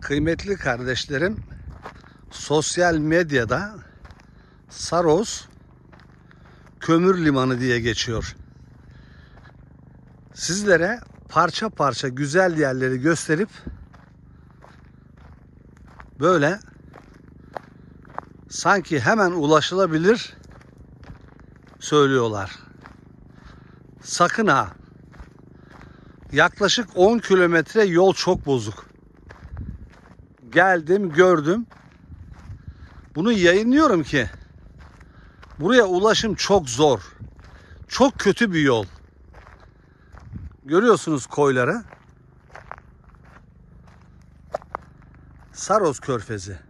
Kıymetli kardeşlerim, sosyal medyada Saros Kömür Limanı diye geçiyor. Sizlere parça parça güzel yerleri gösterip böyle sanki hemen ulaşılabilir söylüyorlar. Sakın ha. Yaklaşık 10 kilometre yol çok bozuk. Geldim, gördüm. Bunu yayınlıyorum ki buraya ulaşım çok zor. Çok kötü bir yol. Görüyorsunuz koyları. Saros Körfezi.